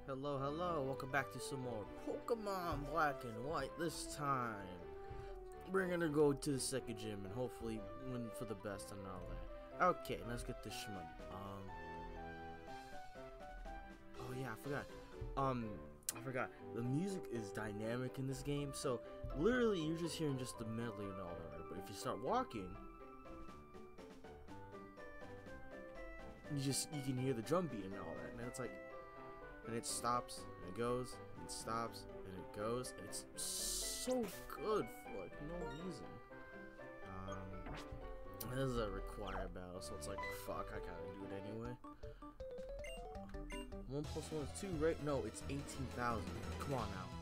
Hello, hello, welcome back to some more Pokemon Black and White. This time, we're gonna go to the second gym and hopefully win for the best and all that. Okay, let's get this shmoney. Oh yeah, I forgot. The music is dynamic in this game, so literally you're just hearing just the medley and all that. But if you start walking, you can hear the drum beat and all that, and it's like. And it stops, and it goes, and it stops, and it goes, and it's so good for like no reason. This is a required battle, so it's like, fuck, I gotta do it anyway. 1 + 1 is 2, right? No, it's 18,000. Come on now.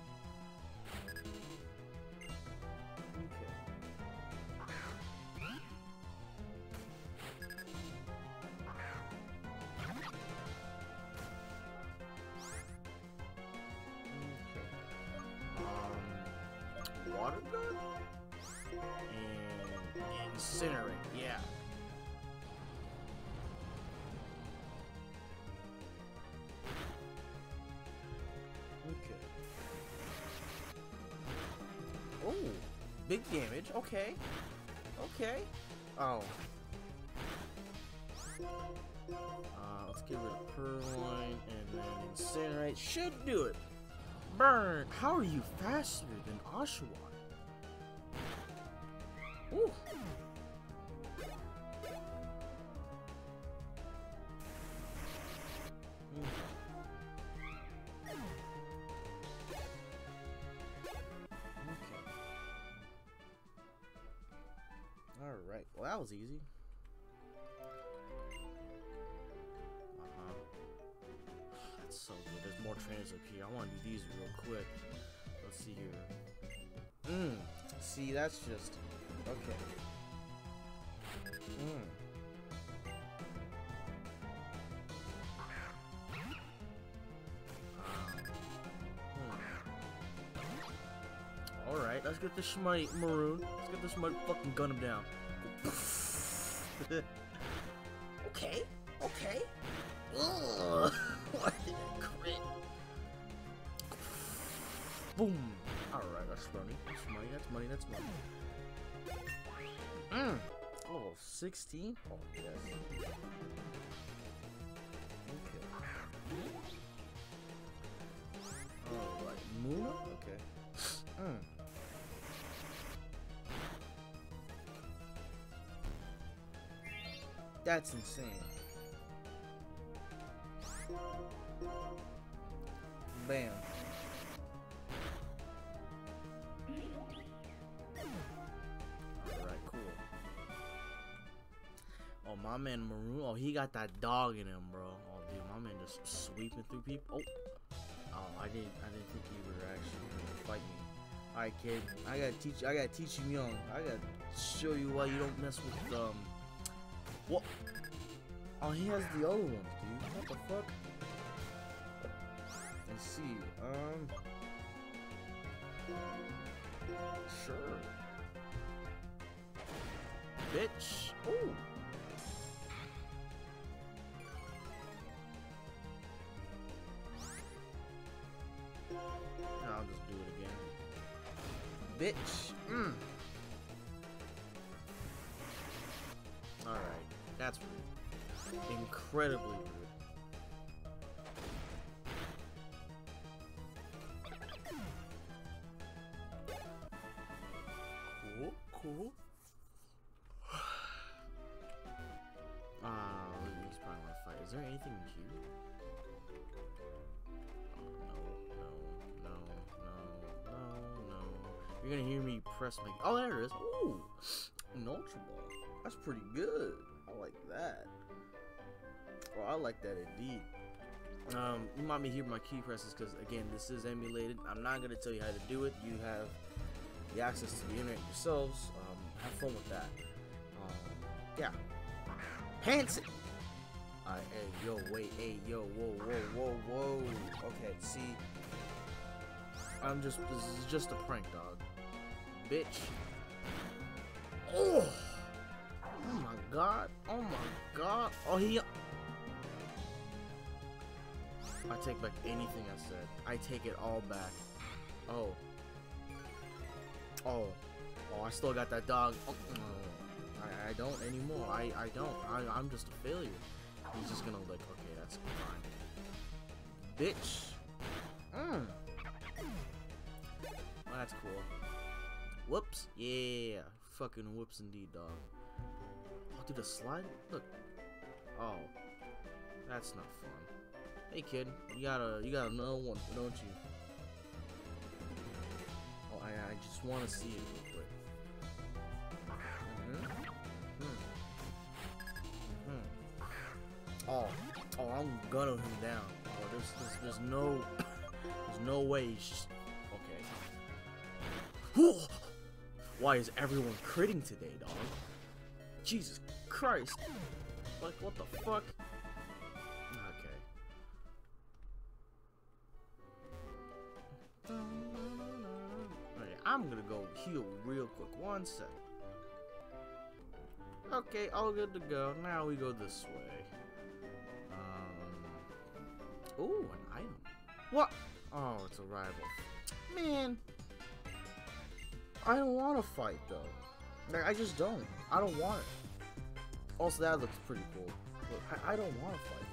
Water gun and incinerate, yeah. Okay. Oh, big damage. Okay. Okay. Oh. Let's get rid of Purloin and then incinerate. Should do it. Burn! How are you faster than Oshawott? Ooh. Okay. Alright, well that was easy. That's so good. There's more trainers up here. I want to do these real quick. Let's see here. See, that's just okay. Alright, let's get this shmoney maroon. Let's get this shmoney fucking gun him down. Okay, okay. Ugh. Why did I crit? Boom! Alright, that's money. That's money. That's money. That's money. Oh, 16? Oh, yes. Okay. Alright, Muna? Okay. That's insane. Bam. Alright, cool. Oh, my man Maroon. Oh, he got that dog in him, bro. Oh, dude, my man just sweeping through people. Oh, I didn't think you were actually gonna fight me. Alright, kid. I gotta teach you young. I gotta show you why you don't mess with what? Oh, he has the other ones, dude. What the fuck? Let's see. Sure. Bitch. Ooh. I'll just do it again. Bitch. Alright. That's rude. Incredibly rude. Cool. He's probably want to fight. Is there anything in here? Oh, no. You're gonna hear me press my. Oh, there it is. Ooh, an Ultra Ball. That's pretty good. I like that. Oh, I like that indeed. You might be hearing my key presses because again, this is emulated. I'm not gonna tell you how to do it. You have the access to the internet yourselves. Have fun with that. Yeah. Pants it! Alright, hey, yo, wait, hey, yo, whoa. Okay, see. This is just a prank, dog. Bitch. Oh! Oh my god. Oh, he... I take back anything I said. I take it all back. Oh. Oh. Oh, I still got that dog. Oh, no. I don't anymore. I don't. I'm just a failure. He's just gonna like, okay, that's fine. Bitch. Oh, that's cool. Whoops. Yeah. Fucking whoops indeed, dog. Oh, dude, a slide? Look. Oh. That's not fun. Hey, kid. You got another one, don't you? Oh, I just want to see it real quick. Oh, I'm gunning him down. Oh, there's no way he's just, okay. Why is everyone critting today, dog? Jesus Christ. Like, what the fuck? Okay. Okay, I'm gonna go heal real quick. 1 sec. Okay, all good to go. Now we go this way. Ooh, an item. What? Oh, it's a rival. Man. I don't want to fight, though. Like, I just don't. I don't want it. Also, that looks pretty cool. Look, I don't want to fight,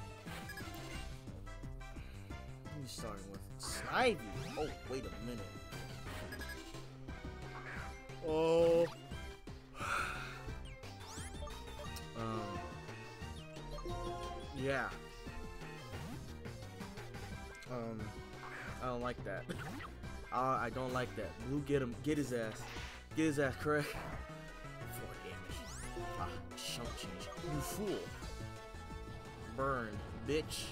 though. I'm starting with Snivy. Oh, wait a minute. Oh. Yeah. I don't like that. I don't like that. Blue, get him. Get his ass. Get his ass, correct? 4 damage. Ah, chump change. You fool. Burned, bitch.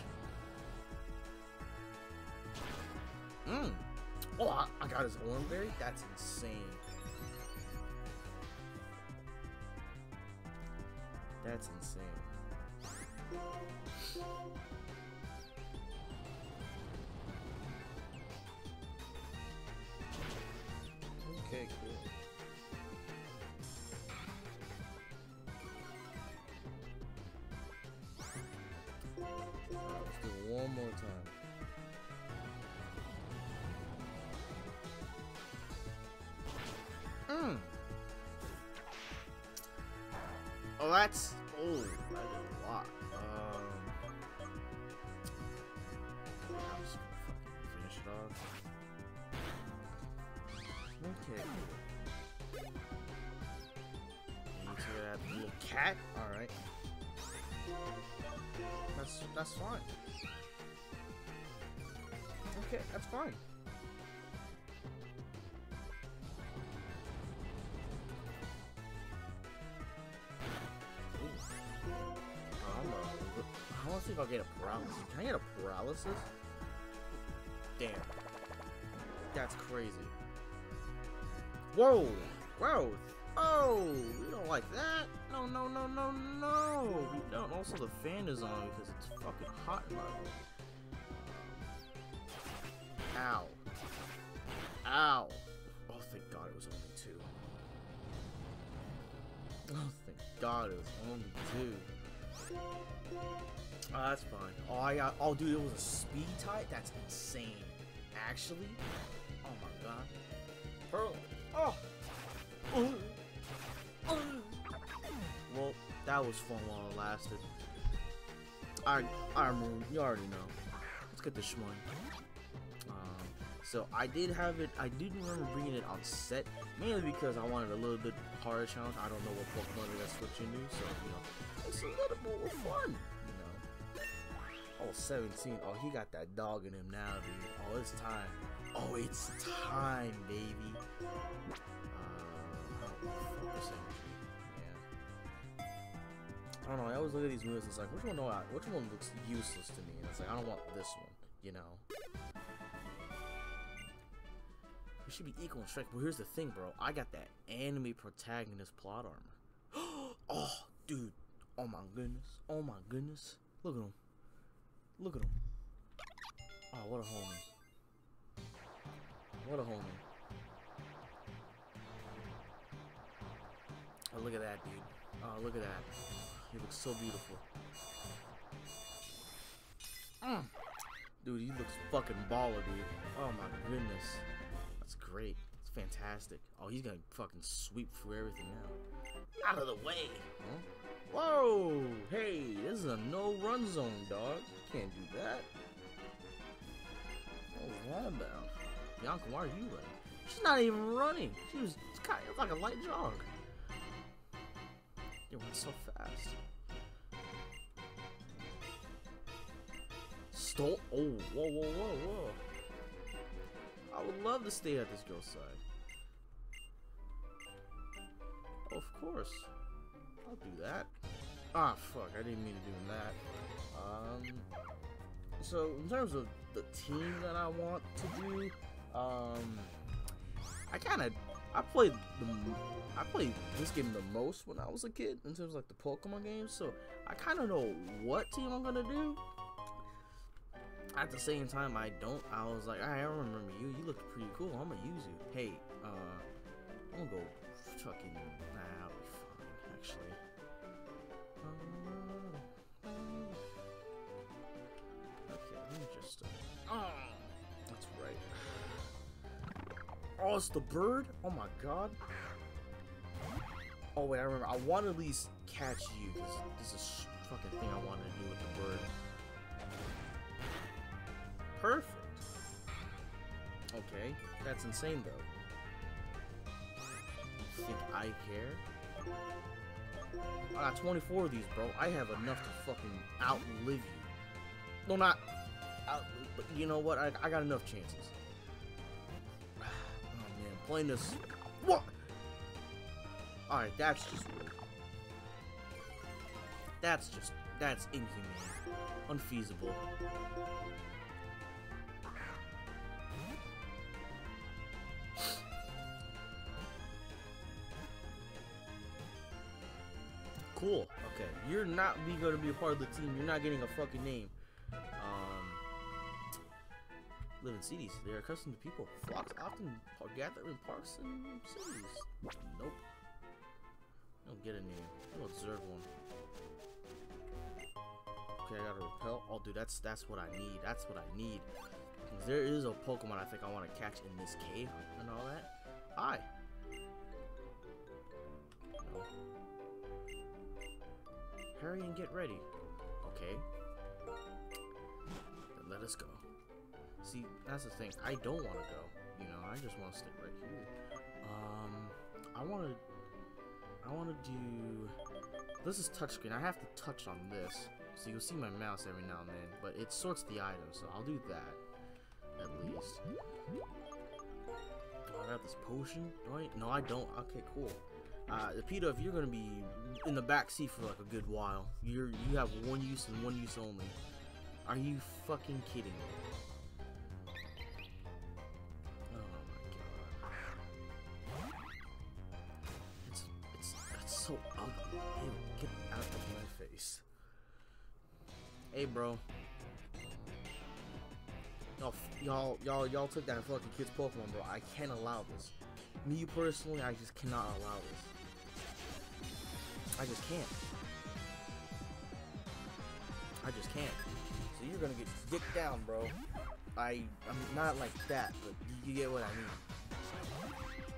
Oh, I got his Oranberry? That's insane. That's insane. Okay, cool. Let's do it one more time. Oh, that's... Oh, that is a lot. I'm just gonna fucking finish it off. Okay. You need to get that little cat? Alright. That's fine. Okay, that's fine. I want to see if I'll get a paralysis. Can I get a paralysis? Damn. That's crazy. Whoa! Whoa! Oh! We don't like that! No, no, no, no, no! We don't. Also, the fan is on because it's fucking hot in my room. Ow. Ow! Oh, thank God it was only 2. Oh, thank God it was only 2. Oh, that's fine. Oh, I got. Oh, dude, it was a speed type? That's insane. Actually? Oh my God. Pearl. Oh! Well, that was fun while it lasted. I remember. You already know. Let's get this shmoney. So I did have it. I did remember bringing it on set, mainly because I wanted a little bit harder challenge. I don't know what Pokemon they're gonna switch into, so you know, it's a little more fun. You know. Oh, 17. Oh, he got that dog in him now, dude. Oh, it's time. Oh, it's time, baby. Focus energy. Yeah. I don't know. I always look at these moves. It's like, which one looks useless to me? And it's like, I don't want this one. You know. We should be equal in strength, but here's the thing, bro. I got that anime protagonist plot armor. Oh, dude. Oh my goodness. Oh my goodness. Look at him. Look at him. Oh, what a homie. What a homie. Oh, look at that, dude. Oh, look at that. He looks so beautiful. Dude, he looks fucking baller, dude. Oh my goodness. That's great. It's fantastic. Oh, he's gonna fucking sweep through everything now. Out of the way. Huh? Whoa! Hey, this is a no-run zone, dog. Can't do that. What was that about? Bianca, why are you running? She's not even running. She was kind of like a light jog. You went so fast. Stole. Oh, whoa, whoa, whoa, whoa. I would love to stay at this girl's side. Oh, of course. I'll do that. Ah, fuck. I didn't mean to do that. So, in terms of the team that I want to do, I played this game the most when I was a kid in terms of like the Pokemon games, so I kind of know what team I'm gonna do. At the same time, I don't. I was like, I remember you. You look pretty cool. I'm gonna use you. Hey, I'm gonna go fucking. Nah, I'll be fine, actually. Okay, let me just. That's right. Oh, it's the bird? Oh my god. Oh wait, I remember. I want to at least catch you. This is a fucking thing I wanted to do with the bird. Perfect. Okay, that's insane though. You think I care? I got 24 of these, bro. I have enough to fucking outlive you. No, not outlive, but you know what? I got enough chances. Oh man, playing this. What? Alright, that's just rude. That's inhumane. Unfeasible. Cool. Okay, you're not gonna be a part of the team. You're not getting a fucking name. Live in cities. They are accustomed to people. Flocks often gather in parks and cities. Nope. I don't get a name. I don't deserve one. Okay, I gotta repel. Oh, dude, that's what I need. That's what I need. There is a Pokemon I think I want to catch in this cave and all that. Hi. No. Hurry and get ready. Okay. Then let us go. See, that's the thing. I don't want to go. You know, I just want to stick right here. I want to do. This is touchscreen. I have to touch on this, so you'll see my mouse every now and then. But it sorts the items, so I'll do that at least. Oh, I got this potion. Do I? No, I don't. Okay, cool. Peter, if you're gonna be in the back seat for like a good while, you have one use and one use only. Are you fucking kidding me? Oh my god. It's so ugly. Ew, get out of my face. Hey, bro. Y'all took that fucking kid's Pokemon, bro. I can't allow this. Me personally, I just cannot allow this. I just can't. I just can't. So you're gonna get dicked down, bro. I'm not like that, but you get what I mean.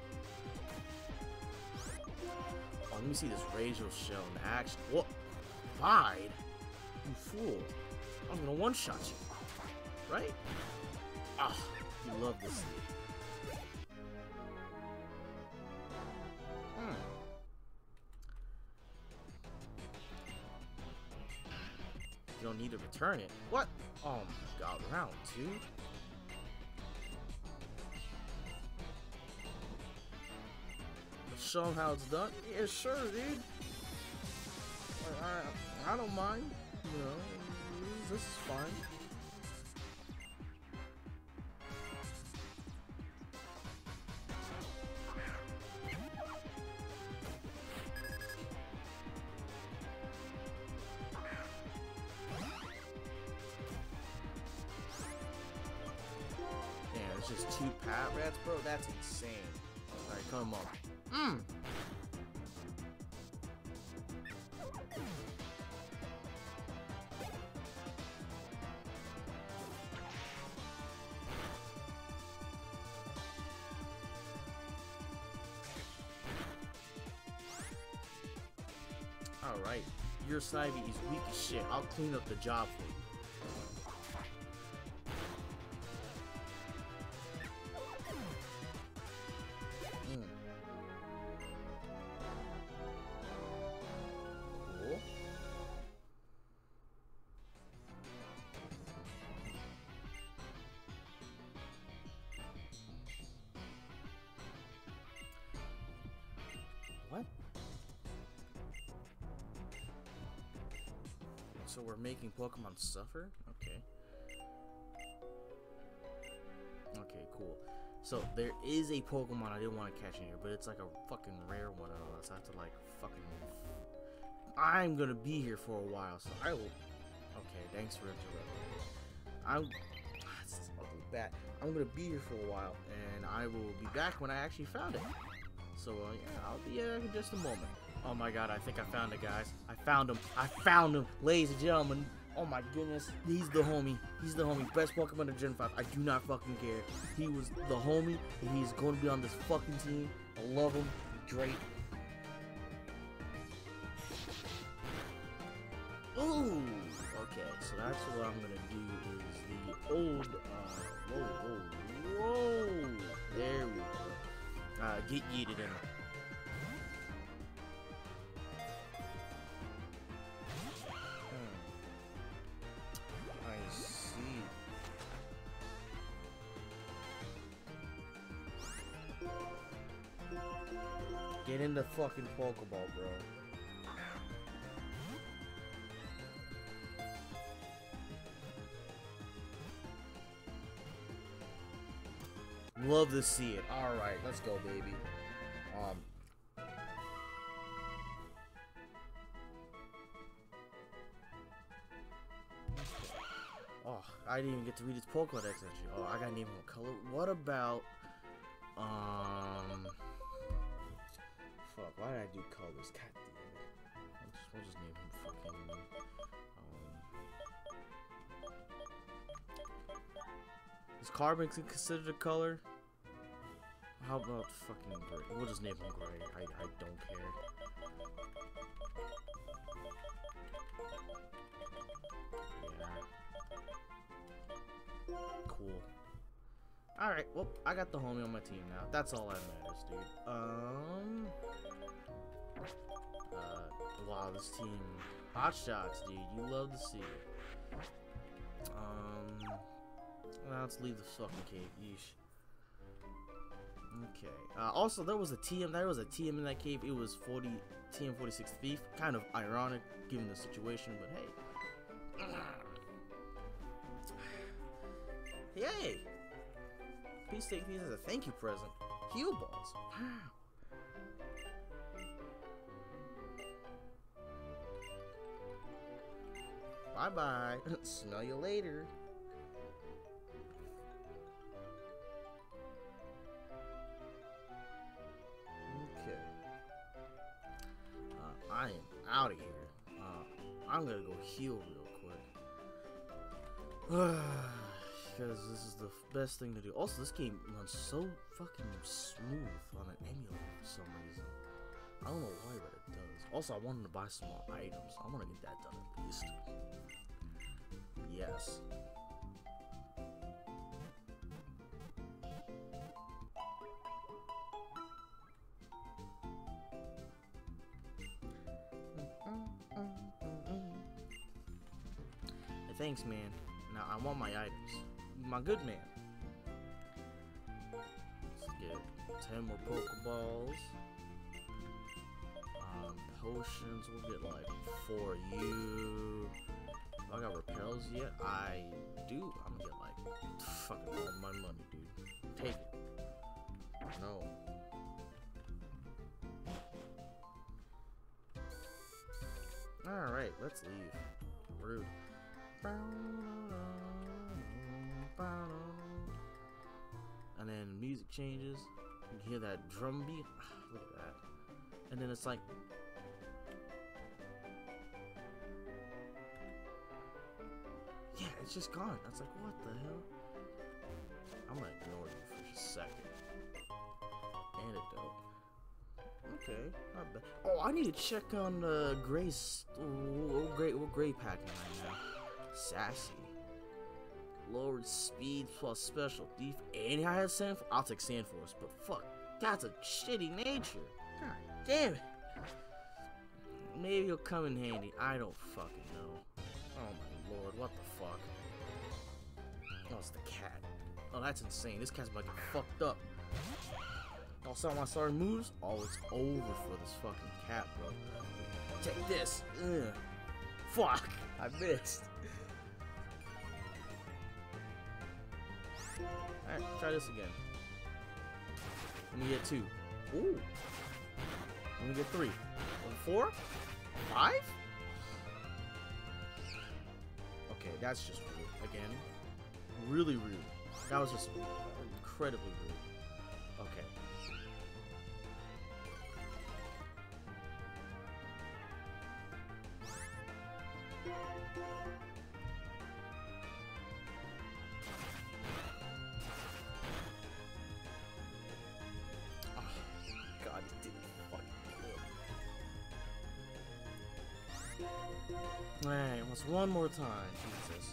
Oh, let me see this Razor Shell in action. What? Lied? You fool. I'm gonna one-shot you. Right? Ah, you love this thing. You don't need to return it. What? Oh my god, round 2? Show them how it's done? Yeah, sure, dude. I don't mind. You know, this is fine. Just 2 Pat Rats, bro? That's insane. Alright, come on. Alright. Your Snivy is weak as shit. I'll clean up the job for you. Cool. What? So we're making Pokemon suffer? Okay. Okay, cool. So there is a Pokemon I didn't want to catch in here, but it's like a fucking rare one unless I have to like fucking... I'm gonna be here for a while, so I will... Okay, thanks for interrupting. I'll do that. I'm gonna be here for a while, and I will be back when I actually found it. So, yeah, I'll be back in just a moment. Oh my god, I think I found it, guys. I found him. I found him, ladies and gentlemen. Oh my goodness. He's the homie. He's the homie. Best Pokemon of Gen 5. I do not fucking care. He was the homie, and he's going to be on this fucking team. I love him. Great. Ooh! Okay, so that's what I'm gonna do is the old, whoa. There we go. Get yeeted in. I see. Get in the fucking Pokeball, bro. Love to see it. Alright, let's go, baby. Oh, I didn't even get to read its Pokédex actually. Oh, I gotta name him a color. What about, fuck, why did I do colors? God damn it. We'll just name him fucking, is carbon considered a color? How about fucking gray? We'll just name him gray. I don't care. Yeah. Cool. Alright, well, I got the homie on my team now. That's all that matters, dude. Wow, this team. Hot shots, dude. You love to see it. Well, let's leave the fucking cave. Yeesh. Okay. Also, there was a TM in that cave. It was TM46 Thief. Kind of ironic given the situation, but hey. Yay! Please take these as a thank you present. Heal balls. Wow. Bye bye. Smell you later. Okay. I am out of here. I'm gonna go heal real quick. Because this is the best thing to do. Also, this game runs so fucking smooth on an emulator for some reason. I don't know why, but it does. Also, I wanted to buy some more items. I want to get that done at least. Yes. Hey, thanks, man. Now I want my items. My good man. Let's get 10 more Pokeballs. Potions, we'll get like 4 of you. I got repels yet? I do. I'm gonna get like fucking all my money, dude. Take it. No. Alright, let's leave. Rude. And then music changes. You can hear that drum beat. Look at that. And then it's like, yeah, it's just gone. I was like, what the hell? I'm gonna ignore you for just a second. Antidote. Okay, not bad. Oh, I need to check on Gray's. What Gray packing right now? Sassy. Lowered speed plus special def. And I had Sand. I'll take Sand Force, but fuck, that's a shitty nature. God damn it. Maybe it'll come in handy. I don't fucking know. Oh my lord, what the fuck? Oh, it's the cat. Oh, that's insane. This cat's about to get fucked up. All saw my starting moves. Oh, it's over for this fucking cat, bro. Take this. Ugh. Fuck, I missed. Alright, try this again. Let me get 2. Ooh. Let me get 3. 4? 5? Okay, that's just rude. Again. Really rude. That was just incredibly rude. Okay. God, it didn't fucking kill. Alright, what's one more time? Jesus.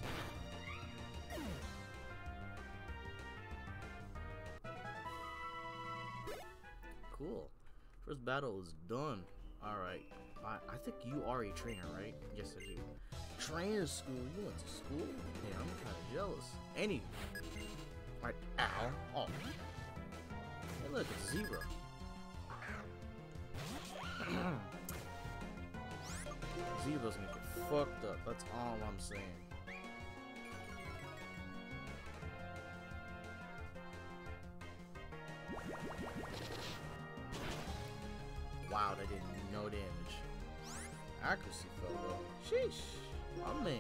Cool. First battle is done. Alright. I think you are a trainer, right? Yes, I do. Trainer school? You went to school? Yeah, I'm kind of jealous. Any. Right. Ow. Oh. Hey, look, it's Zebra. Zebra's gonna get fucked up. That's all I'm saying. Wow, that did no damage. Accuracy fell though. Sheesh. My man.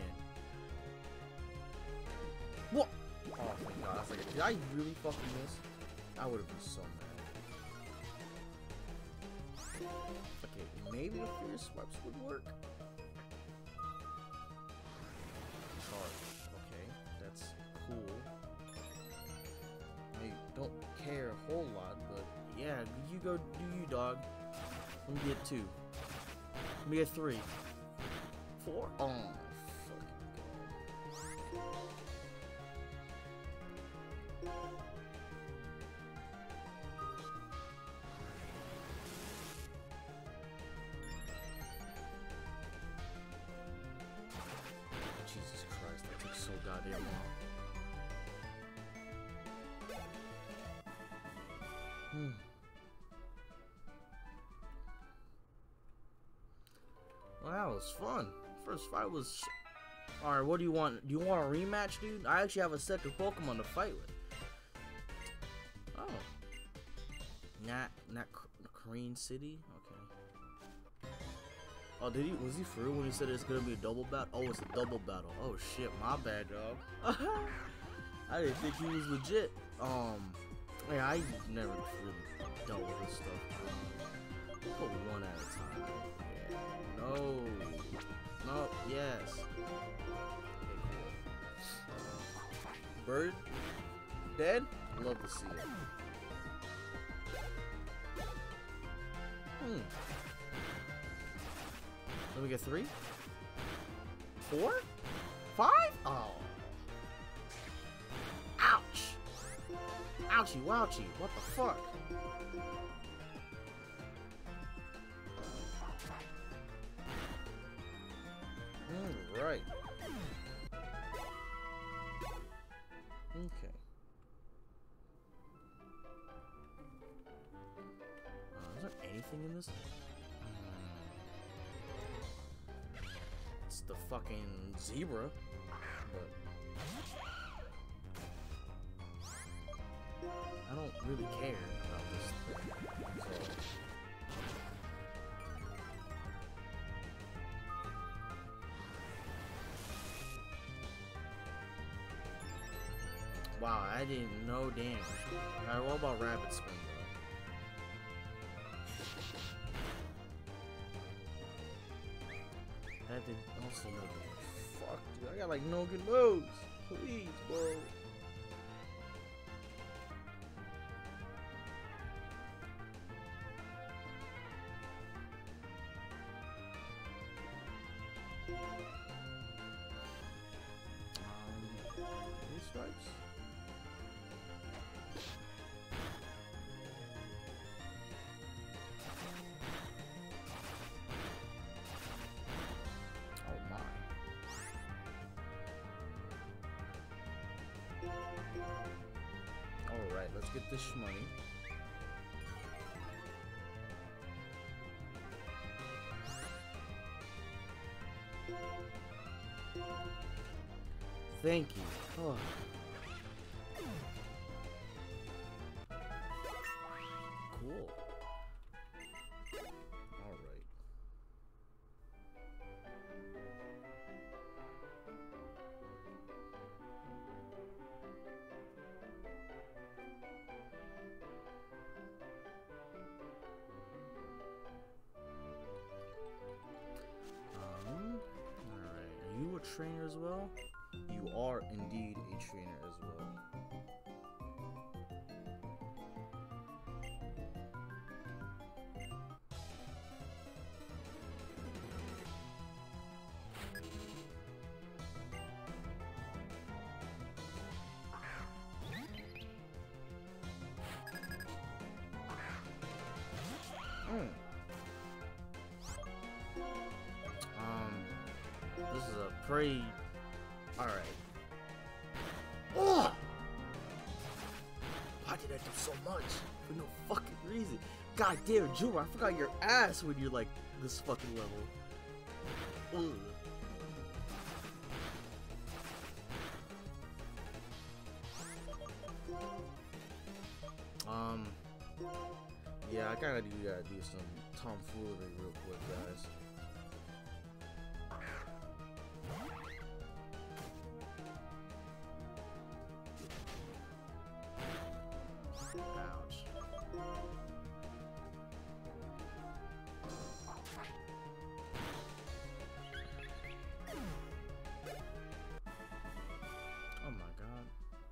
What? Oh my god. I was like, did I really fucking miss? I would have been so mad. Okay, maybe the Fierce Swipes would work. Charge. Okay, that's cool. I don't care a whole lot, but yeah, you go do you, dog. Let me get 2. Let me get 3. 4? Oh, fucking god. Jesus Christ, that took so goddamn long. Well, that was fun. First fight was... Alright, what do you want? Do you want a rematch, dude? I actually have a second Pokemon to fight with. Oh. Not Crane City? Okay. Oh, did he? Was he for real when he said it's gonna be a double battle? Oh, it's a double battle. Oh shit, my bad, dog. I didn't think he was legit. Yeah, I never really dealt with this stuff. Put one at a time. Yeah. No. No. Yes. Okay, cool. Bird? Dead? Love to see it. Let me get 3? 4? 5? Oh. Ouch. Ouchie wouchie. What the fuck? Alright. Okay. Is there anything in this? It's the fucking zebra, but I don't really care about this thing. So. Wow, I did no damage. Alright, what about Rapid Spin though? That did also no damage. Fuck, dude, I got like no good moves. Please, bro. stripes? Oh my. Alright, let's get this money. Thank you. Oh. Cool. Alright. Alright. Are you a trainer as well? You are indeed a trainer as well. This is a pretty... Alright. Oh! Why did I do so much? For no fucking reason. God damn, Junior, I forgot your ass when you're like this fucking level. Ugh. Yeah, I gotta do some tomfoolery real quick, guys. Ouch. Oh my god.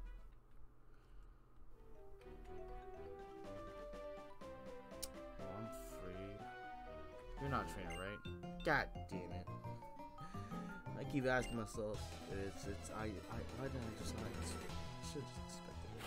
Oh, I'm free. You're not a trainer, right? God damn it. I keep asking myself, why didn't I just not expect? I should have just expected it.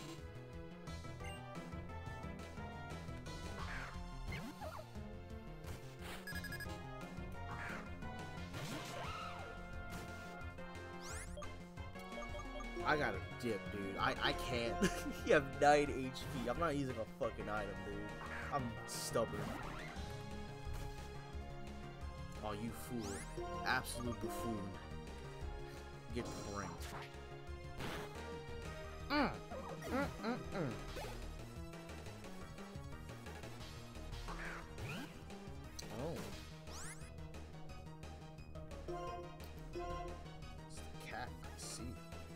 I gotta dip, dude. I can't. You have 9 HP. I'm not using a fucking item, dude. I'm stubborn. Oh, you fool. Absolute buffoon. Get pranked. Oh. It's the cat. I see.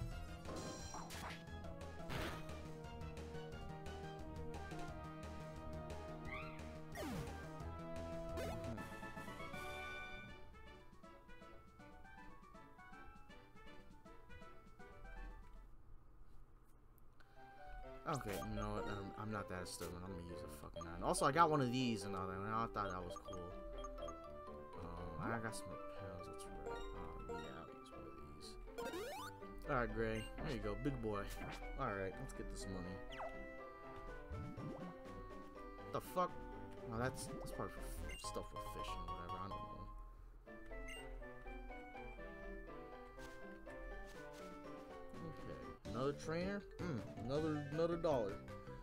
Okay, you know what? I'm not that stubborn. I'm gonna use a fucking iron. Also, I got one of these and all that. I thought that was cool. I got some repels. That's right. Yeah, I'll use one of these. All right, Gray. There you go, big boy. All right, let's get this money. The fuck? Oh, that's probably for stuff for fishing or whatever. I don't know. Another trainer? Another dollar.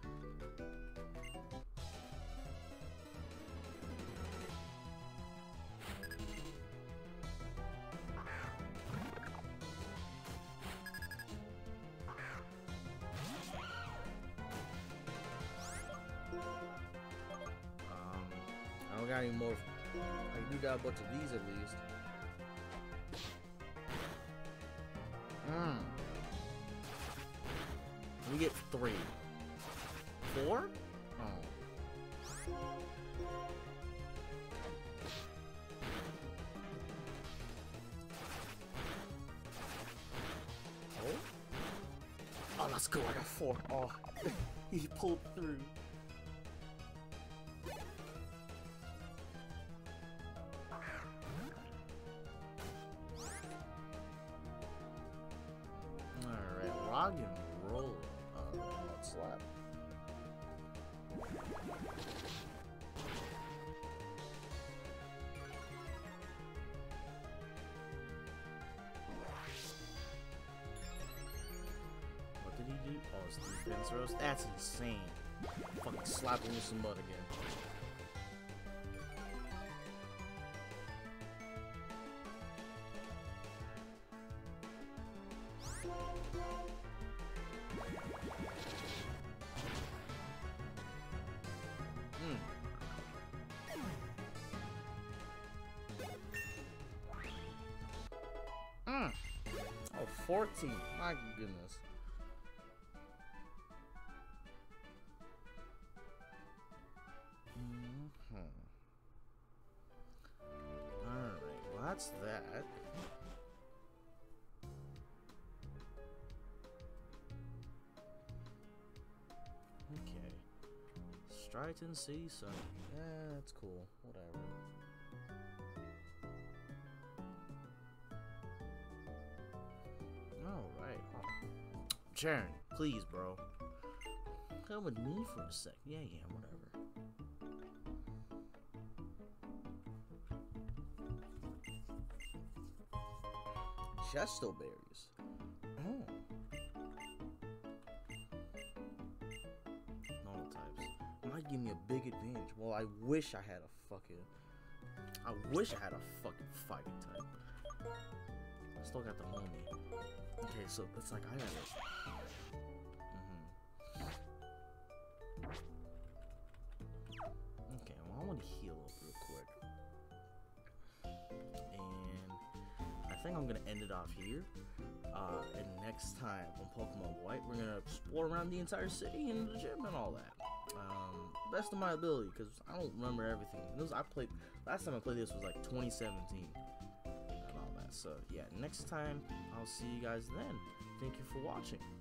I don't got any more. I do got a bunch of these at least. We get 3. 4? Oh. Oh, let's go. I got 4. Oh, he pulled through. Alright, rock and roll. Slap. What did he do? Oh, it's defense roast? That's insane. Fucking slap him with some butt again. Oh, 14. My goodness. Alright, well that's that. Okay. Striton City Sun. Yeah, that's cool. Whatever. Alright. Oh. Sharon, please, bro. Come with me for a sec. Yeah, whatever. Chesto berries. Oh. Normal types. Might give me a big advantage. Well, I wish I had a fucking fighting type. I still got the homie. Okay, so it's like I gotta. Okay, well I want to heal up real quick, and I think I'm gonna end it off here. And next time on Pokemon White, we're gonna explore around the entire city and the gym and all that. Best of my ability, because I don't remember everything. Last time I played this was like 2017 and all that. So yeah, next time I'll see you guys then. Thank you for watching.